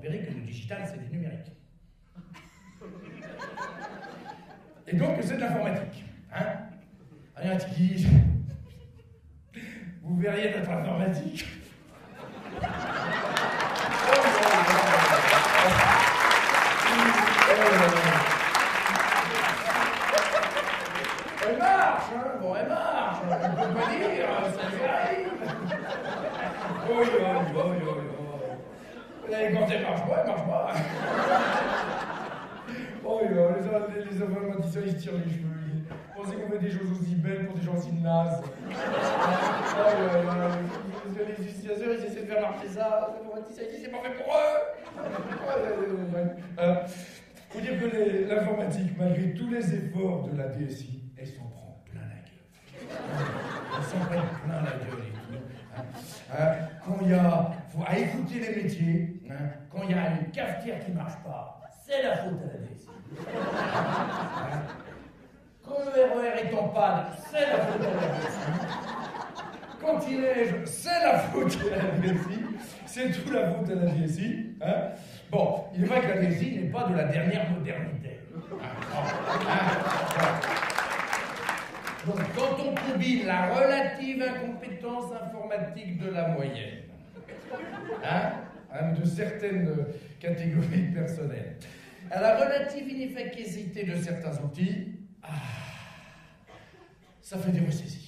verrez que le digital, c'est du numérique. Et donc, c'est de l'informatique. Hein? Rien qui... Vous verriez notre informatique. Elle marche, hein? Bon, elle marche. On peut pas dire, ça lui arrive. Et quand elle marche pas. Les informaticiens, ils se tirent les cheveux. Ils pensent qu'on fait des choses aussi belles pour des gens aussi nazes. Les utilisateurs, ils essaient de faire marcher ça. Les informaticiens, ils disent c'est pas fait pour eux. Faut dire que l'informatique, malgré tous les efforts de la DSI, elle s'en prend plein la gueule. Elle s'en prend plein la gueule et tout. Quand il y a... Faut à écouter les métiers, quand il y a une cafetière qui marche pas, c'est la faute à la DSI. Quand le RER est en panne, c'est la faute à la DSI. Quand il neige, c'est la faute à la DSI. C'est tout la faute à la DSI. Bon, il est vrai que la DSI n'est pas de la dernière modernité. Donc, quand on combine la relative incompétence informatique de la moyenne, de certaines catégories personnelles, à la relative inefficacité de certains outils, ça fait des ressaisies.